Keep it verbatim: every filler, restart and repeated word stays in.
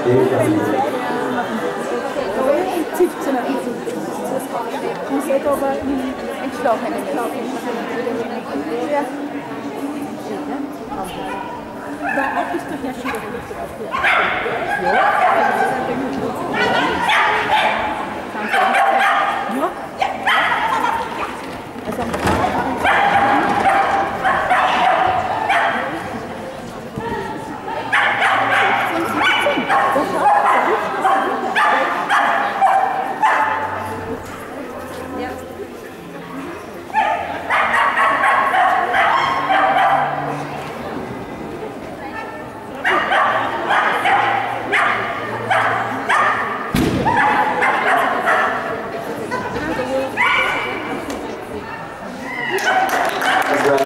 Und geht aber entschlafen. Ja. Da auch ist doch ja schon wieder. Ja.